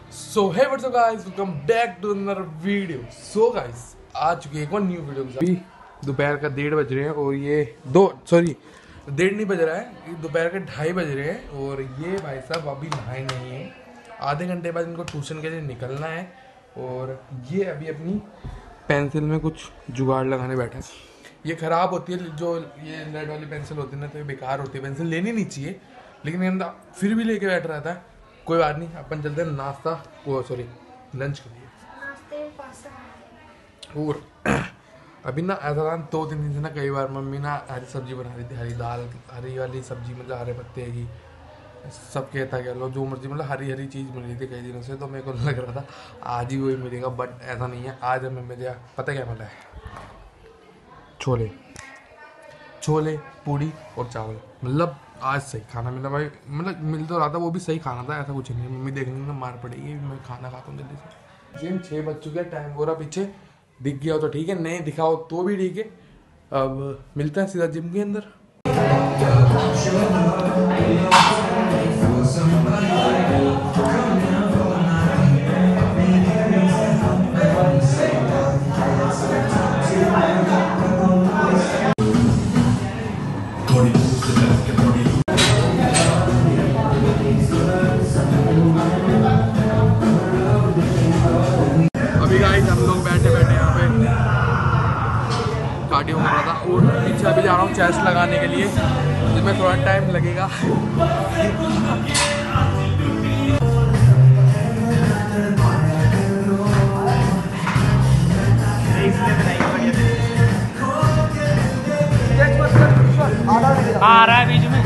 So hey what's up guys, welcome back to another video. So guys, आ चुकी है एक और न्यू वीडियो। अभी दोपहर का 1:30 बज रहे हैं और ये 1:30 नहीं बज रहा है, दोपहर के 2:30 बज रहे हैं। और ये भाई साहब अभी नहाए नहीं है, आधे घंटे बाद इनको ट्यूशन के लिए निकलना है। और ये अभी अपनी पेंसिल में कुछ जुगाड़ लगाने बैठा है। ये ख़राब होती है, जो ये लेड वाली पेंसिल होती है ना, तो ये बेकार होती है, पेंसिल लेनी नहीं चाहिए, लेकिन ये फिर भी लेके बैठ रहता है। कोई बात नहीं, अपन चलते हैं नाश्ता लंच के लिए। और अभी ना ऐसा था, 2-3 दिन से ना कई बार मम्मी ना हरी सब्जी बना रही थी, हरी दाल, हरी वाली सब्जी, मतलब हरे पत्ते की, सब कहता क्या लो जो मर्जी, मतलब हरी हरी चीज़ मिल रही थी कई दिनों से। तो मेरे को लग रहा था आज ही वही मिलेगा, बट ऐसा नहीं है। आज हमें मिला, पता क्या मिला है, छोले पूड़ी और चावल। मतलब आज सही खाना मिला भाई, मतलब मिल तो रहा था, वो भी सही खाना था, ऐसा कुछ नहीं है। मम्मी देखने में मार पड़ेगी, मैं खाना खाता हूँ जल्दी से। जिम 6 बज चुके हैं, टाइम हो रहा पीछे, दिख गया हो तो ठीक है, नहीं दिखाओ तो भी ठीक है। अब मिलता है सीधा जिम के अंदर। अभी गाइस हम लोग बैठे बैठे यहाँ पे कार्डियो कर रहा था, और पीछे अभी जा रहा हूँ चेस्ट लगाने के लिए, जिसमें थोड़ा टाइम लगेगा। आ रहा है बीच में।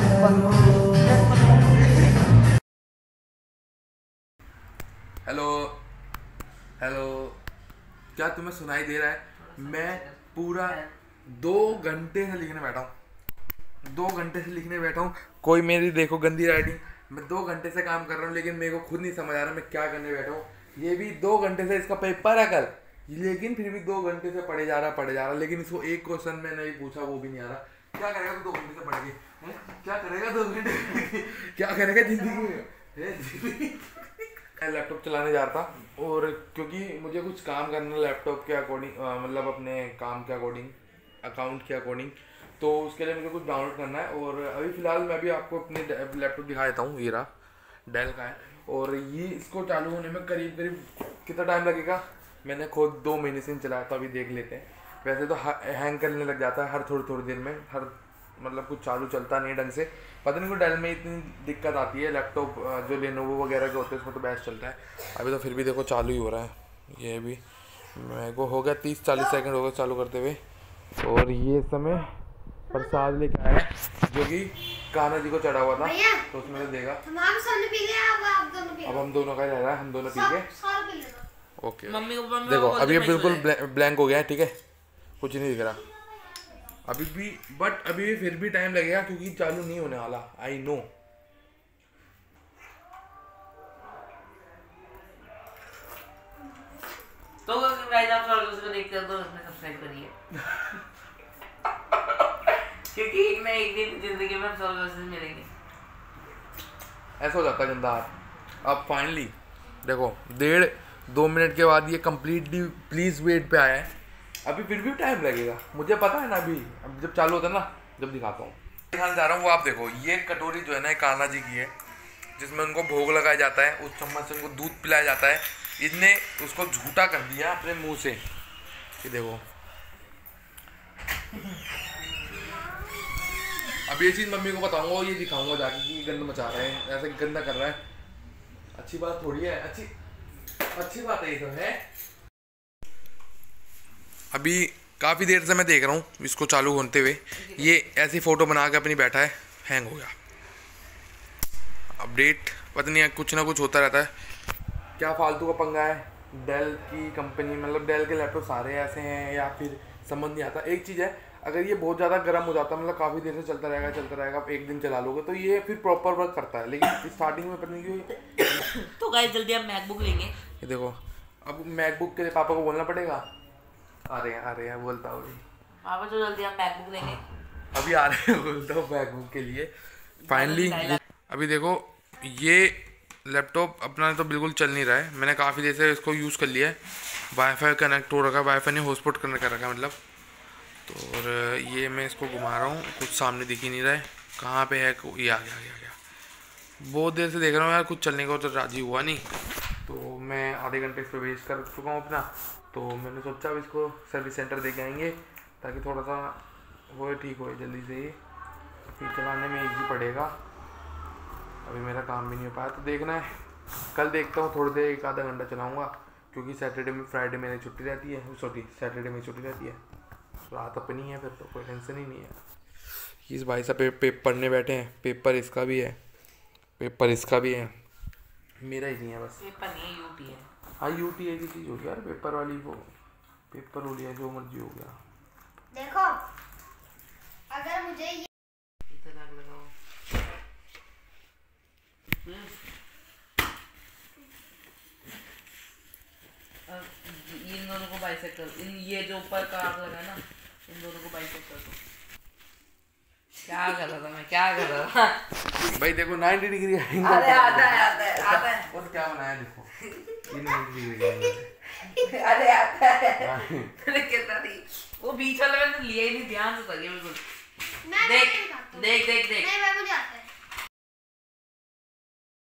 हेलो हेलो, क्या तुम्हें सुनाई दे रहा है? मैं पूरा 2 घंटे से लिखने बैठा हूँ, 2 घंटे से लिखने बैठा हूँ। कोई मेरी देखो गंदी राइटिंग, मैं 2 घंटे से काम कर रहा हूँ, लेकिन मेरे को खुद नहीं समझ आ रहा मैं क्या करने बैठा हूँ। ये भी 2 घंटे से, इसका पेपर है कल, लेकिन फिर भी 2 घंटे से पढ़े जा रहा, लेकिन इसको एक क्वेश्चन में नहीं पूछा, वो भी नहीं आ रहा। क्या करेगा तू 2 घंटे से पढ़ के? क्या करेगा 2 घंटे? क्या करेगा जिंदगी में? लैपटॉप चलाने जा रहा था, और क्योंकि मुझे कुछ काम करना लैपटॉप के अकॉर्डिंग, मतलब अपने काम के अकॉर्डिंग, अकाउंट के अकॉर्डिंग, तो उसके लिए मुझे कुछ डाउनलोड करना है। और अभी फ़िलहाल मैं भी आपको अपने लैपटॉप दिखा देता हूँ, ये रहा, डेल का है। और ये इसको चालू होने में करीब कितना टाइम लगेगा, मैंने खुद 2 महीने से चलाया, तो अभी देख लेते हैं। वैसे तो हैंग करने लग जाता है हर थोड़ी देर में, मतलब कुछ चालू चलता नहीं ढंग से। पता नहीं को डेल में इतनी दिक्कत आती है। लैपटॉप जो लेनोवो वगैरह के होते हैं उसमें तो बेस्ट चलता है। अभी तो फिर भी देखो चालू ही हो रहा है। ये भी मेरे को हो गया 30-40 सेकंड हो गए चालू करते हुए। और ये समय प्रसाद लेके आया है, जो कि कान्हा जी को चढ़ा हुआ था, तो उसमें से देगा। अब हम दोनों का रह रहा है, हम दोनों पी के ओके। देखो अभी बिल्कुल ब्लैंक हो गया है, ठीक है, कुछ नहीं दिख रहा अभी भी, बट अभी भी फिर भी टाइम लगेगा, क्योंकि चालू नहीं होने वाला, आई नो। तो गाइस आप सॉल्यूशन को देखते हो तो उसमें सब्सक्राइब करिए। क्योंकि एक दिन जिंदगी में सॉल्यूशन मिलेंगे। ऐसा हो जाता है गंदा। अब फाइनली देखो 1.5-2 मिनट के बाद ये कम्प्लीटली प्लीज वेट पे आया है। अभी फिर भी टाइम लगेगा, मुझे पता है ना। अभी अब जब चालू होता है ना, जब दिखाता हूँ, दिखाने जा रहा हूँ। वो आप देखो, ये कटोरी जो है ना, कान्हा जी की है, जिसमें उनको भोग लगाया जाता है। उस चम्मच से उनको दूध पिलाया जाता है। इसने उसको झूठा कर दिया अपने मुंह से, ये देखो। अब ये चीज़ मम्मी को बताऊंगा, ये दिखाऊंगा जाके कि गंद मचा रहे हैं, ऐसे गंदा कर रहा है। अच्छी बात थोड़ी है, अच्छी बात है ये तो है। अभी काफ़ी देर से मैं देख रहा हूँ इसको चालू होते हुए। ये ऐसी फ़ोटो बना के अपनी बैठा है, हैंग हो गया। अपडेट पता नहीं, कुछ ना कुछ होता रहता है, क्या फालतू का पंगा है। डेल की कंपनी, मतलब डेल के लैपटॉप सारे ऐसे हैं, या फिर समझ नहीं आता। एक चीज़ है, अगर ये बहुत ज़्यादा गर्म हो जाता है, मतलब काफ़ी देर से चलता रहेगा, आप एक दिन चला लोगे तो ये फिर प्रॉपर वर्क करता है, लेकिन स्टार्टिंग में पता नहीं क्यों। तो गाइस जल्दी हम मैकबुक लेंगे। ये देखो, अब मैकबुक के लिए पापा को बोलना पड़ेगा। आ रहे हैं बोलता हूँ पापा तो जल्दी हम मैकबुक लेंगे। अभी आ रहे हैं, बोलता हूँ मैकबुक के लिए फाइनली। अभी देखो, ये लैपटॉप अपना तो बिल्कुल चल नहीं रहा है। मैंने काफ़ी देर से इसको यूज़ कर लिया है, वाईफाई कनेक्ट हो रखा है, वाईफाई नहीं हॉटस्पॉट कनेक्ट कर रखा है मतलब। तो और ये मैं इसको घुमा रहा हूँ, कुछ सामने दिख ही नहीं रहा है कहाँ पे है। ये आ गया। बहुत देर से देख रहा हूँ यार, कुछ चलने को तो राजी हुआ नहीं। तो मैं आधे घंटे इस पर वेस्ट कर चुका हूँ अपना। तो मैंने सोचा अब इसको सर्विस सेंटर दे के आएंगे ताकि थोड़ा सा वो ठीक हो जल्दी से ही, फिर चलाने में ईजी पड़ेगा। अभी मेरा काम भी नहीं हो पाया तो देखना है, कल देखता हूँ, थोड़ी देर 1 आधा घंटा चलाऊँगा, क्योंकि सैटरडे में फ्राइडे मेरी छुट्टी रहती है, सैटरडे में छुट्टी रहती है, रात अपनी है, फिर तो कोई टेंशन ही नहीं है। इस भाई साहब पेपर पढ़ने बैठे हैं, पेपर इसका भी है, पेपर इसका भी है, मेरा ही नहीं है बस। पेपर नहीं यूटी है। हाँ यूटी है की चीज़ हो गया यार, पेपर वाली वो पेपर हो गया, जो मर्जी हो गया। देखो अगर मुझे ये इधर आग लगाओ। अब इन दोनों को बाइसेक्ट कर, इन ये जो ऊपर का आग लगा ना, इन दोनों को बाइसेक्ट कर दो। क्या कर रहा था मैं, क्या कर रहा था भाई देखो 90 डिग्री एंगल। अरे आता है और क्या बनाया देखो, 90 डिग्री एंगल। अरे आता है कितना थी वो बीच वाले मैंने लिया ही नहीं, ध्यान से करिए बिल्कुल। देख नहीं, मैं मुझे आता है।